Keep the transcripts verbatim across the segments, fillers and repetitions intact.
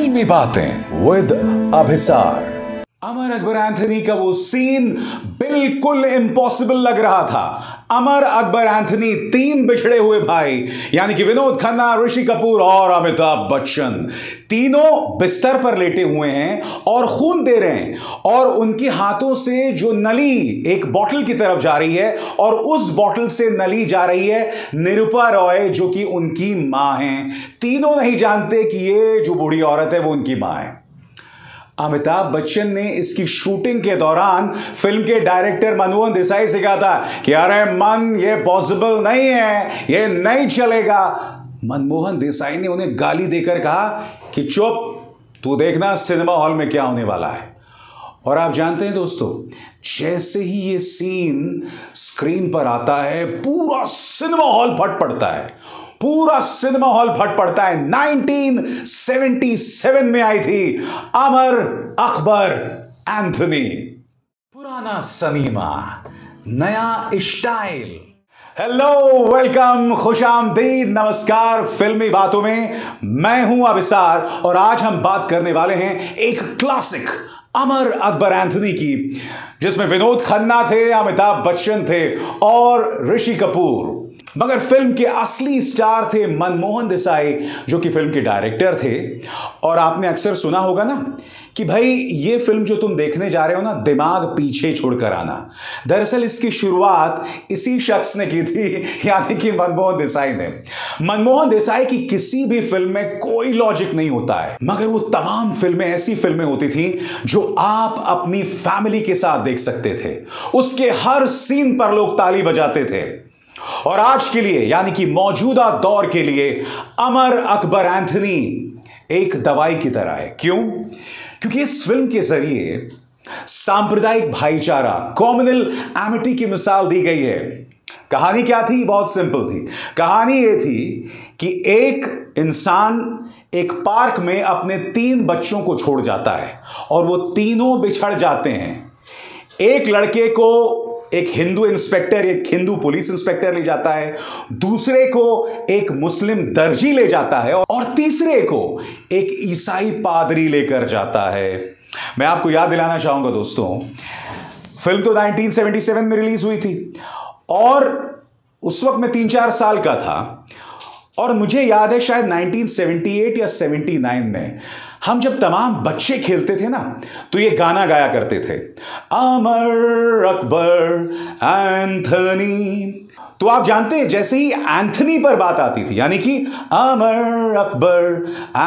फिल्मी बातें with Abhisar. Amar Akbar Anthony का वो सीन बिल्कुल इम्पॉसिबल लग रहा था। अमर अकबर एंथनी तीन बिछड़े हुए भाई यानी कि विनोद खन्ना, ऋषि कपूर और अमिताभ बच्चन तीनों बिस्तर पर लेटे हुए हैं और खून दे रहे हैं और उनके हाथों से जो नली एक बॉटल की तरफ जा रही है और उस बॉटल से नली जा रही है निरूपा रॉय जो कि उनकी मां हैं। तीनों नहीं जानते कि ये जो बूढ़ी औरत है वो उनकी मां है। अमिताभ बच्चन ने इसकी शूटिंग के दौरान फिल्म के डायरेक्टर मनमोहन देसाई से कहा था कि अरे मन ये पॉसिबल नहीं है, ये नहीं चलेगा। मनमोहन देसाई ने उन्हें गाली देकर कहा कि चुप, तू देखना सिनेमा हॉल में क्या होने वाला है। और आप जानते हैं दोस्तों, जैसे ही ये सीन स्क्रीन पर आता है पूरा सिनेमा हॉल फट पड़ता है, पूरा सिनेमा हॉल फट पड़ता है। उन्नीस सौ सतहत्तर में आई थी अमर अकबर एंथनी। पुराना सनीमा, नया स्टाइल। हेलो, वेलकम, खुशामदीद, नमस्कार। फिल्मी बातों में मैं हूं अभिसार और आज हम बात करने वाले हैं एक क्लासिक अमर अकबर एंथनी की, जिसमें विनोद खन्ना थे, अमिताभ बच्चन थे और ऋषि कपूर। मगर फिल्म के असली स्टार थे मनमोहन देसाई जो कि फिल्म के डायरेक्टर थे। और आपने अक्सर सुना होगा ना कि भाई ये फिल्म जो तुम देखने जा रहे हो ना, दिमाग पीछे छोड़कर आना। दरअसल इसकी शुरुआत इसी शख्स ने की थी, यानी कि मनमोहन देसाई ने। मनमोहन देसाई की किसी भी फिल्म में कोई लॉजिक नहीं होता है, मगर वो तमाम फिल्में ऐसी फिल्में होती थी जो आप अपनी फैमिली के साथ देख सकते थे। उसके हर सीन पर लोग ताली बजाते थे। और आज के लिए यानी कि मौजूदा दौर के लिए अमर अकबर एंथनी एक दवाई की तरह है। क्यों? क्योंकि इस फिल्म के जरिए सांप्रदायिक भाईचारा, कॉम्युनल एमिटी की मिसाल दी गई है। कहानी क्या थी? बहुत सिंपल थी। कहानी यह थी कि एक इंसान एक पार्क में अपने तीन बच्चों को छोड़ जाता है और वो तीनों बिछड़ जाते हैं। एक लड़के को एक हिंदू इंस्पेक्टर, एक हिंदू पुलिस इंस्पेक्टर ले जाता है, दूसरे को एक मुस्लिम दर्जी ले जाता है और तीसरे को एक ईसाई पादरी लेकर जाता है। मैं आपको याद दिलाना चाहूंगा दोस्तों, फिल्म तो उन्नीस सौ सतहत्तर में रिलीज हुई थी और उस वक्त मैं तीन चार साल का था और मुझे याद है शायद उन्नीस सौ अठहत्तर या उन्यासी में हम जब तमाम बच्चे खेलते थे ना तो ये गाना गाया करते थे, अमर अकबर एंथनी। तो आप जानते हैं जैसे ही एंथनी पर बात आती थी यानी कि अमर अकबर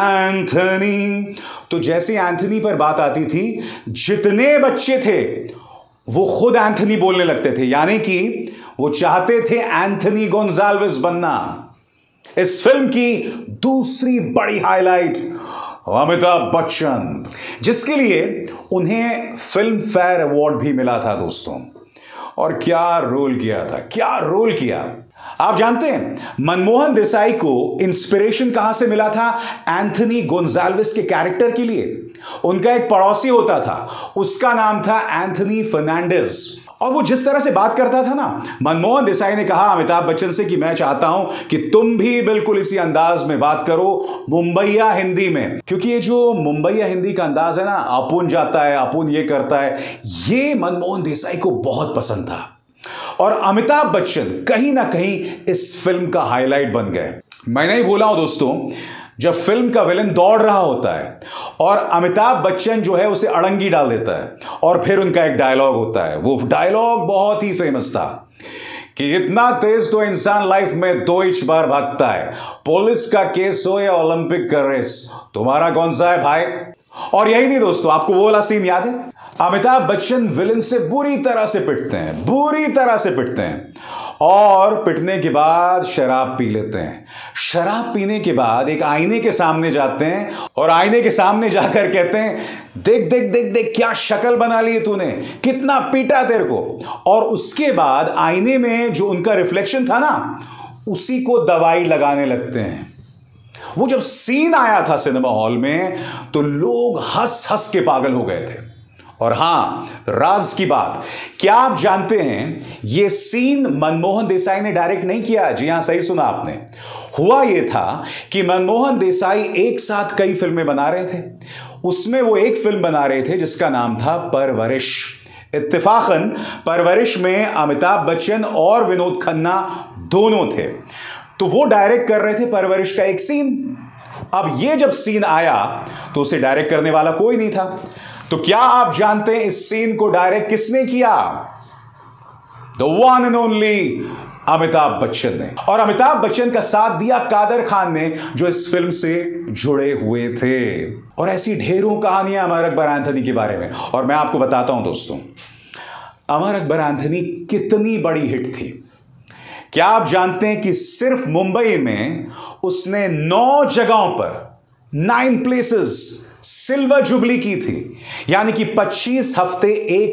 एंथनी, तो जैसे एंथनी पर बात आती थी जितने बच्चे थे वो खुद एंथनी बोलने लगते थे, यानी कि वो चाहते थे एंथनी गोंजाल्विस बनना। इस फिल्म की दूसरी बड़ी हाईलाइट अमिताभ बच्चन, जिसके लिए उन्हें फिल्म फेयर अवार्ड भी मिला था दोस्तों। और क्या रोल किया था, क्या रोल किया। आप जानते हैं मनमोहन देसाई को इंस्पिरेशन कहां से मिला था एंथनी गोंजाल्विस के कैरेक्टर के लिए? उनका एक पड़ोसी होता था, उसका नाम था एंथनी फर्नांडिस। और वो जिस तरह से बात करता था ना, मनमोहन देसाई ने कहा अमिताभ बच्चन से कि मैं चाहता हूं कि तुम भी बिल्कुल इसी अंदाज में बात करो, मुंबईया हिंदी में। क्योंकि ये जो मुंबईया हिंदी का अंदाज है ना, अपुन जाता है, अपुन ये करता है, ये मनमोहन देसाई को बहुत पसंद था। और अमिताभ बच्चन कहीं ना कहीं इस फिल्म का हाईलाइट बन गए। मैं नहीं बोला हूं दोस्तों, जब फिल्म का विलन दौड़ रहा होता है और अमिताभ बच्चन जो है उसे अड़ंगी डाल देता है और फिर उनका एक डायलॉग होता है, वो डायलॉग बहुत ही फेमस था कि इतना तेज तो इंसान लाइफ में दो ही बार भागता है, पुलिस का केस हो या ओलंपिक का रेस, तुम्हारा कौन सा है भाई? और यही नहीं दोस्तों, आपको वो वाला सीन याद है? अमिताभ बच्चन विलन से बुरी तरह से पिटते हैं, बुरी तरह से पिटते हैं और पिटने के बाद शराब पी लेते हैं। शराब पीने के बाद एक आईने के सामने जाते हैं और आईने के सामने जाकर कहते हैं, देख देख देख देख क्या शक्ल बना ली है तूने, कितना पीटा तेरे को। और उसके बाद आईने में जो उनका रिफ्लेक्शन था ना, उसी को दवाई लगाने लगते हैं। वो जब सीन आया था सिनेमा हॉल में तो लोग हंस हंस के पागल हो गए थे। और हां, राज की बात, क्या आप जानते हैं यह सीन मनमोहन देसाई ने डायरेक्ट नहीं किया? जी हां, सही सुना आपने। हुआ यह था कि मनमोहन देसाई एक साथ कई फिल्में बना रहे थे। उसमें वो एक फिल्म बना रहे थे जिसका नाम था परवरिश। इत्तेफाकन परवरिश में अमिताभ बच्चन और विनोद खन्ना दोनों थे, तो वो डायरेक्ट कर रहे थे परवरिश का एक सीन। अब ये जब सीन आया तो उसे डायरेक्ट करने वाला कोई नहीं था। तो क्या आप जानते हैं इस सीन को डायरेक्ट किसने किया? The one and only Amitabh Bachchan ने। और अमिताभ बच्चन का साथ दिया कादर खान ने, जो इस फिल्म से जुड़े हुए थे। और ऐसी ढेरों कहानियां अमर अकबर एंथनी के बारे में। और मैं आपको बताता हूं दोस्तों, अमर अकबर एंथनी कितनी बड़ी हिट थी। क्या आप जानते हैं कि सिर्फ मुंबई में उसने नौ जगहों पर, नाइन प्लेसेस, सिल्वर जुबली की थी। यानी कि पच्चीस हफ्ते एक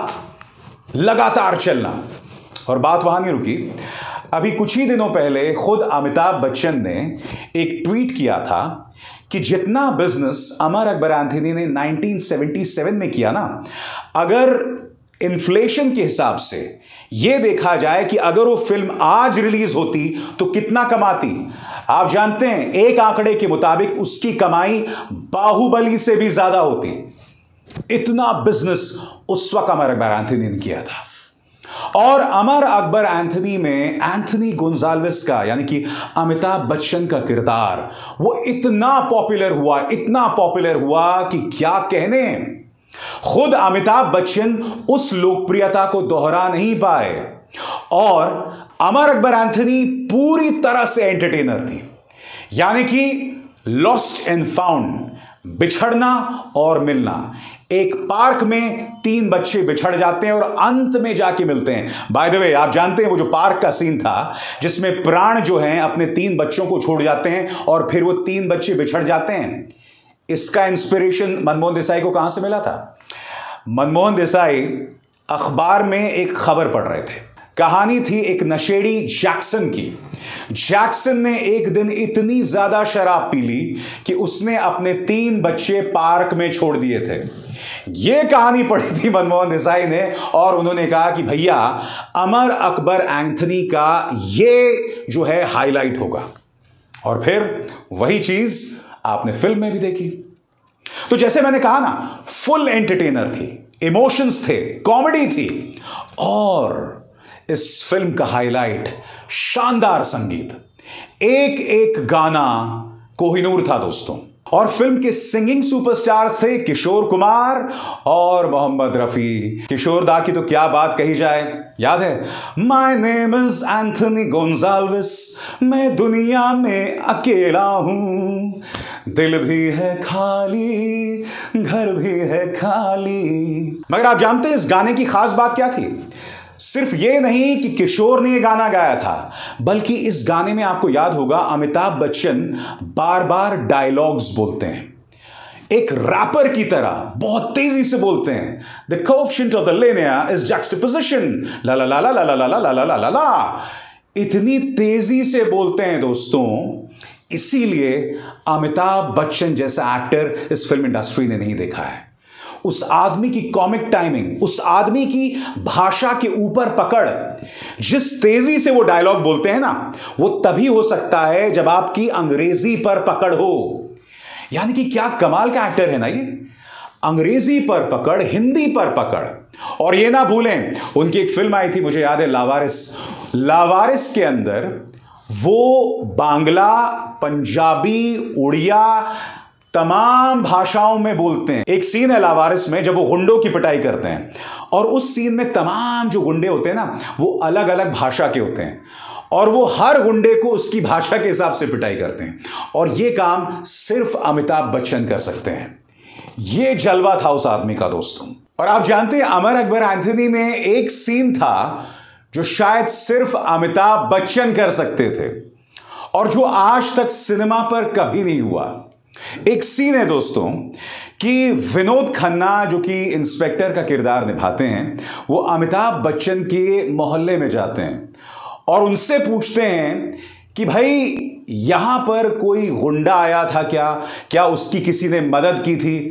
साथ लगातार चलना। और बात वहां नहीं रुकी। अभी कुछ ही दिनों पहले खुद अमिताभ बच्चन ने एक ट्वीट किया था कि जितना बिजनेस अमर अकबर एंथनी ने उन्नीस सौ सतहत्तर में किया ना, अगर इन्फ्लेशन के हिसाब से यह देखा जाए कि अगर वो फिल्म आज रिलीज होती तो कितना कमाती, आप जानते हैं एक आंकड़े के मुताबिक उसकी कमाई बाहुबली से भी ज्यादा होती। इतना बिजनेस उस वक्त अमर अकबर एंथनी ने किया था। और अमर अकबर एंथनी में एंथनी गोंजाल्विस का, यानी कि अमिताभ बच्चन का किरदार, वो इतना पॉपुलर हुआ, इतना पॉपुलर हुआ कि क्या कहने। खुद अमिताभ बच्चन उस लोकप्रियता को दोहरा नहीं पाए। और अमर अकबर एंथनी पूरी तरह से एंटरटेनर थी। यानी कि लॉस्ट एंड फाउंड, बिछड़ना और मिलना। एक पार्क में तीन बच्चे बिछड़ जाते हैं और अंत में जाके मिलते हैं। बाय द वे, आप जानते हैं वो जो पार्क का सीन था जिसमें प्राण जो हैं अपने तीन बच्चों को छोड़ जाते हैं और फिर वो तीन बच्चे बिछड़ जाते हैं, इसका इंस्पिरेशन मनमोहन देसाई को कहां से मिला था? मनमोहन देसाई अखबार में एक खबर पढ़ रहे थे। कहानी थी एक नशेड़ी जैक्सन की। जैक्सन ने एक दिन इतनी ज्यादा शराब पी ली कि उसने अपने तीन बच्चे पार्क में छोड़ दिए थे। यह कहानी पढ़ी थी मनमोहन देसाई ने और उन्होंने कहा कि भैया, अमर अकबर एंथनी का यह जो है हाईलाइट होगा। और फिर वही चीज आपने फिल्म में भी देखी। तो जैसे मैंने कहा ना, फुल एंटरटेनर थी, इमोशंस थे, कॉमेडी थी। और इस फिल्म का हाईलाइट शानदार संगीत, एक एक गाना कोहिनूर था दोस्तों। और फिल्म के सिंगिंग सुपरस्टार्स थे किशोर कुमार और मोहम्मद रफी। किशोर दा की तो क्या बात कही जाए, याद है, my name is Anthony Gonsalves, मैं दुनिया में अकेला हूं, दिल भी है खाली, घर भी है खाली। मगर आप जानते हैं इस गाने की खास बात क्या थी? सिर्फ ये नहीं कि किशोर ने यह गाना गाया था, बल्कि इस गाने में आपको याद होगा अमिताभ बच्चन बार बार डायलॉग्स बोलते हैं, एक रैपर की तरह बहुत तेजी से बोलते हैं। The coefficient of the linear is juxtaposition, ला ला ला ला ला ला ला ला ला ला ला। इतनी तेजी से बोलते हैं दोस्तों, इसीलिए अमिताभ बच्चन जैसा एक्टर इस फिल्म इंडस्ट्री ने नहीं देखा है। उस आदमी की कॉमिक टाइमिंग, उस आदमी की भाषा के ऊपर पकड़, जिस तेजी से वो डायलॉग बोलते हैं ना, वो तभी हो सकता है जब आपकी अंग्रेजी पर पकड़ हो। यानी कि क्या कमाल का एक्टर है ना ये, अंग्रेजी पर पकड़, हिंदी पर पकड़। और ये ना भूलें, उनकी एक फिल्म आई थी, मुझे याद है, लावारिस। लावारिस के अंदर वो बांग्ला, पंजाबी, उड़िया, तमाम भाषाओं में बोलते हैं। एक सीन है लावारिस में जब वो गुंडों की पिटाई करते हैं, और उस सीन में तमाम जो गुंडे होते हैं ना, वो अलग अलग भाषा के होते हैं, और वो हर गुंडे को उसकी भाषा के हिसाब से पिटाई करते हैं। और ये काम सिर्फ अमिताभ बच्चन कर सकते हैं। ये जलवा था उस आदमी का दोस्तों। और आप जानते हैं अमर अकबर एंथनी में एक सीन था जो शायद सिर्फ अमिताभ बच्चन कर सकते थे, और जो आज तक सिनेमा पर कभी नहीं हुआ। एक सीन है दोस्तों कि विनोद खन्ना, जो कि इंस्पेक्टर का किरदार निभाते हैं, वो अमिताभ बच्चन के मोहल्ले में जाते हैं और उनसे पूछते हैं कि भाई यहां पर कोई गुंडा आया था क्या, क्या उसकी किसी ने मदद की थी?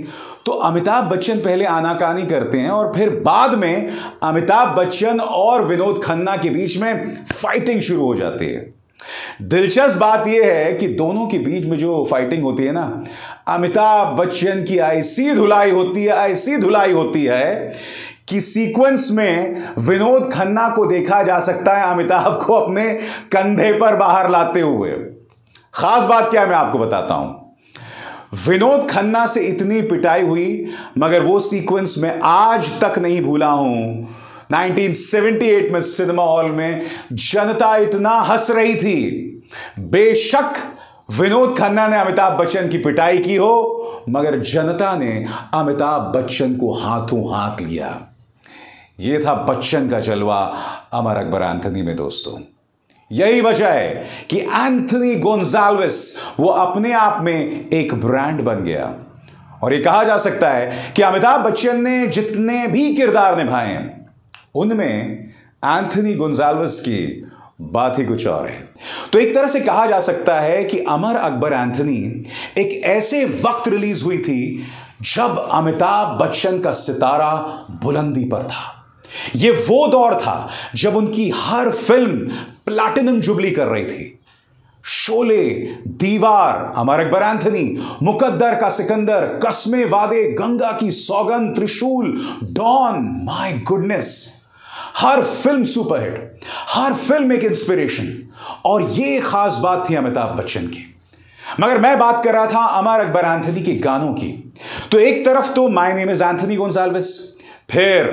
तो अमिताभ बच्चन पहले आनाकानी करते हैं और फिर बाद में अमिताभ बच्चन और विनोद खन्ना के बीच में फाइटिंग शुरू हो जाती है। दिलचस्प बात यह है कि दोनों के बीच में जो फाइटिंग होती है ना, अमिताभ बच्चन की ऐसी धुलाई होती है ऐसी धुलाई होती है कि सीक्वेंस में विनोद खन्ना को देखा जा सकता है अमिताभ को अपने कंधे पर बाहर लाते हुए। खास बात क्या है मैं आपको बताता हूं। विनोद खन्ना से इतनी पिटाई हुई, मगर वो सीक्वेंस में आज तक नहीं भूला हूं। उन्नीस सौ अठहत्तर में सिनेमा हॉल में जनता इतना हंस रही थी। बेशक विनोद खन्ना ने अमिताभ बच्चन की पिटाई की हो, मगर जनता ने अमिताभ बच्चन को हाथों हाथ लिया। यह था बच्चन का जलवा अमर अकबर एंथनी में दोस्तों। यही वजह है कि एंथनी गोंजाल्विस वो अपने आप में एक ब्रांड बन गया। और यह कहा जा सकता है कि अमिताभ बच्चन ने जितने भी किरदार निभाए हैं उनमें एंथनी गोंजाल्विस की बात ही कुछ और है। तो एक तरह से कहा जा सकता है कि अमर अकबर एंथनी एक ऐसे वक्त रिलीज हुई थी जब अमिताभ बच्चन का सितारा बुलंदी पर था। यह वो दौर था जब उनकी हर फिल्म प्लैटिनम जुबली कर रही थी। शोले, दीवार, अमर अकबर एंथनी, मुकद्दर का सिकंदर, कस्मे वादे, गंगा की सौगंध, त्रिशूल, डॉन, माय गुडनेस, हर फिल्म सुपरहिट, हर फिल्म एक इंस्पिरेशन। और यह खास बात थी अमिताभ बच्चन की। मगर मैं बात कर रहा था अमर अकबर एंथनी के गानों की। तो एक तरफ तो my name is Anthony Gonsalves, फिर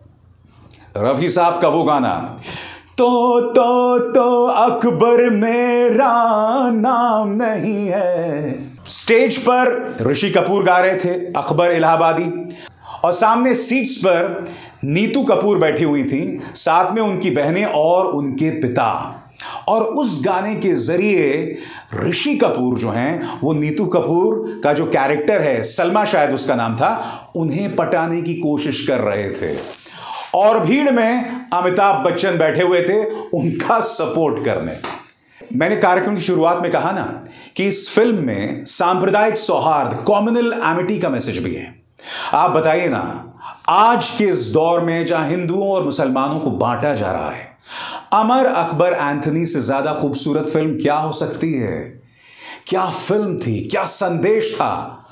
रफी साहब का वो गाना तो तो तो अकबर मेरा नाम नहीं है। स्टेज पर ऋषि कपूर गा रहे थे, अकबर इलाहाबादी, और सामने सीट्स पर नीतू कपूर बैठी हुई थी, साथ में उनकी बहनें और उनके पिता। और उस गाने के जरिए ऋषि कपूर जो हैं वो नीतू कपूर का जो कैरेक्टर है, सलमा शायद उसका नाम था, उन्हें पटाने की कोशिश कर रहे थे। और भीड़ में अमिताभ बच्चन बैठे हुए थे उनका सपोर्ट करने। मैंने कार्यक्रम की शुरुआत में कहा ना कि इस फिल्म में सांप्रदायिक सौहार्द, कॉम्युनल एमिटी का मैसेज भी है। आप बताइए ना, आज के इस दौर में जहां हिंदुओं और मुसलमानों को बांटा जा रहा है, अमर अकबर एंथनी से ज्यादा खूबसूरत फिल्म क्या हो सकती है? क्या फिल्म थी, क्या संदेश था।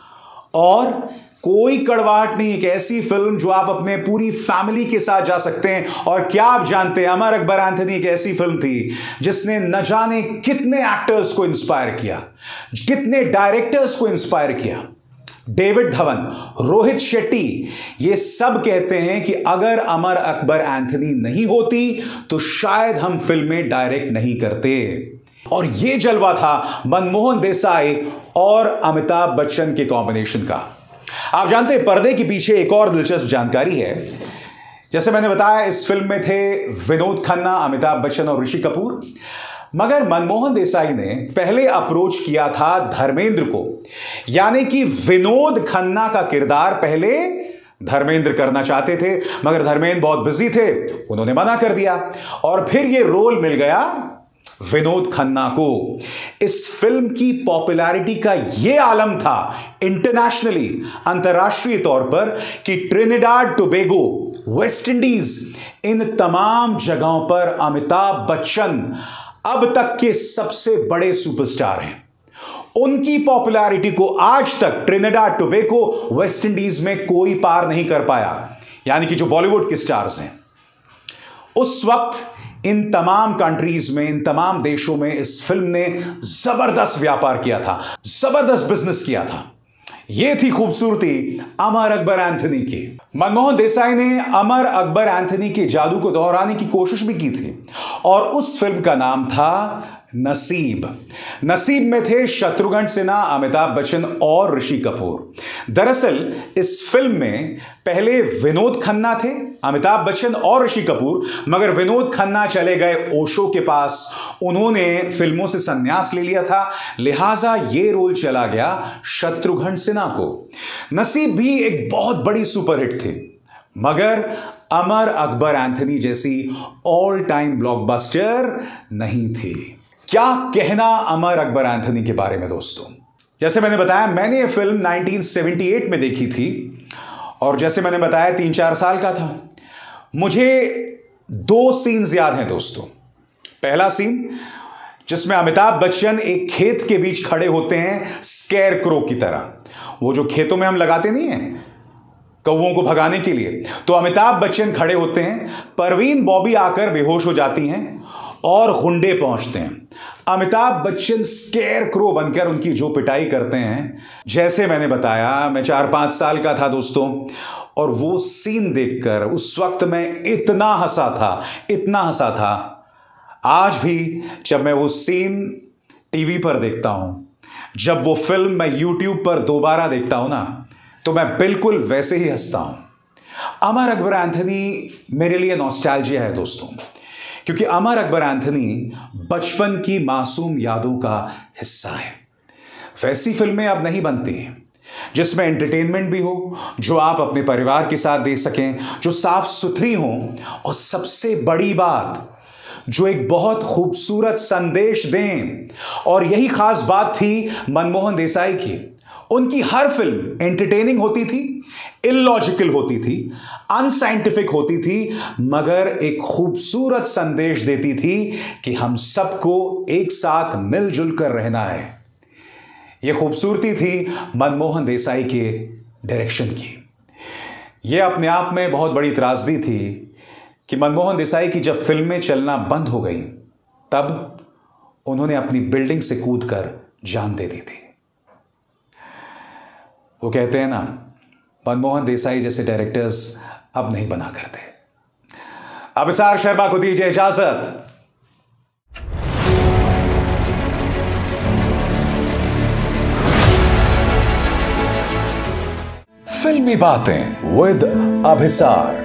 और कोई कड़वाहट नहीं, एक ऐसी फिल्म जो आप अपने पूरी फैमिली के साथ जा सकते हैं। और क्या आप जानते हैं, अमर अकबर एंथनी एक ऐसी फिल्म थी जिसने न जाने कितने एक्टर्स को इंस्पायर किया, कितने डायरेक्टर्स को इंस्पायर किया। डेविड धवन, रोहित शेट्टी, ये सब कहते हैं कि अगर अमर अकबर एंथनी नहीं होती तो शायद हम फिल्में डायरेक्ट नहीं करते। और यह जलवा था मनमोहन देसाई और अमिताभ बच्चन के कॉम्बिनेशन का। आप जानते हैं, पर्दे के पीछे एक और दिलचस्प जानकारी है। जैसे मैंने बताया, इस फिल्म में थे विनोद खन्ना, अमिताभ बच्चन और ऋषि कपूर। मगर मनमोहन देसाई ने पहले अप्रोच किया था धर्मेंद्र को, यानी कि विनोद खन्ना का किरदार पहले धर्मेंद्र करना चाहते थे, मगर धर्मेंद्र बहुत बिजी थे, उन्होंने मना कर दिया। और फिर यह रोल मिल गया विनोद खन्ना को। इस फिल्म की पॉपुलैरिटी का यह आलम था इंटरनेशनली, अंतरराष्ट्रीय तौर पर, कि ट्रिनिडाड टोबैगो, वेस्ट इंडीज, इन तमाम जगहों पर अमिताभ बच्चन अब तक के सबसे बड़े सुपरस्टार हैं। उनकी पॉपुलैरिटी को आज तक ट्रिनिडाड टोबैगो, वेस्ट इंडीज में कोई पार नहीं कर पाया, यानी कि जो बॉलीवुड के स्टार्स हैं। उस वक्त इन तमाम कंट्रीज में, इन तमाम देशों में इस फिल्म ने जबरदस्त व्यापार किया था, जबरदस्त बिजनेस किया था। यह थी खूबसूरती अमर अकबर एंथनी की। मनमोहन देसाई ने अमर अकबर एंथनी के जादू को दोहराने की कोशिश भी की थी, और उस फिल्म का नाम था नसीब। नसीब में थे शत्रुघ्न सिन्हा, अमिताभ बच्चन और ऋषि कपूर। दरअसल इस फिल्म में पहले विनोद खन्ना थे, अमिताभ बच्चन और ऋषि कपूर, मगर विनोद खन्ना चले गए ओशो के पास, उन्होंने फिल्मों से संन्यास ले लिया था, लिहाजा ये रोल चला गया शत्रुघ्न सिन्हा को। नसीब भी एक बहुत बड़ी सुपरहिट थी, मगर अमर अकबर एंथनी जैसी ऑल टाइम ब्लॉकबस्टर नहीं थी। क्या कहना अमर अकबर एंथनी के बारे में दोस्तों। जैसे मैंने बताया, मैंने ये फिल्म उन्नीस सौ अठहत्तर में देखी थी, और जैसे मैंने बताया तीन चार साल का था। मुझे दो सीन्स याद हैं दोस्तों। पहला सीन जिसमें अमिताभ बच्चन एक खेत के बीच खड़े होते हैं स्केयर क्रो की तरह, वो जो खेतों में हम लगाते नहीं हैं कौवों को भगाने के लिए, तो अमिताभ बच्चन खड़े होते हैं, परवीन बॉबी आकर बेहोश हो जाती हैं और गुंडे पहुंचते हैं। अमिताभ बच्चन स्केयर क्रो बनकर उनकी जो पिटाई करते हैं, जैसे मैंने बताया मैं चार पांच साल का था दोस्तों, और वो सीन देखकर उस वक्त मैं इतना हंसा था इतना हंसा था। आज भी जब मैं वो सीन टीवी पर देखता हूं, जब वो फिल्म मैं यूट्यूब पर दोबारा देखता हूं ना, तो मैं बिल्कुल वैसे ही हंसता हूं। अमर अकबर एंथनी मेरे लिए नॉस्टैल्जिया है दोस्तों, क्योंकि अमर अकबर एंथनी बचपन की मासूम यादों का हिस्सा है। वैसी फिल्में अब नहीं बनती जिसमें एंटरटेनमेंट भी हो, जो आप अपने परिवार के साथ देख सकें, जो साफ सुथरी हो, और सबसे बड़ी बात जो एक बहुत खूबसूरत संदेश दें। और यही खास बात थी मनमोहन देसाई की। उनकी हर फिल्म एंटरटेनिंग होती थी, इलॉजिकल होती थी, अनसाइंटिफिक होती थी, मगर एक खूबसूरत संदेश देती थी कि हम सबको एक साथ मिलजुल कर रहना है। यह खूबसूरती थी मनमोहन देसाई के डायरेक्शन की। यह अपने आप में बहुत बड़ी त्रासदी थी कि मनमोहन देसाई की जब फिल्में चलना बंद हो गई, तब उन्होंने अपनी बिल्डिंग से कूदकर जान दे दी थी। वो कहते हैं ना, मनमोहन देसाई जैसे डायरेक्टर्स अब नहीं बना करते। अभिसार शर्मा को दीजिए इजाजत। फिल्मी बातें विद अभिसार।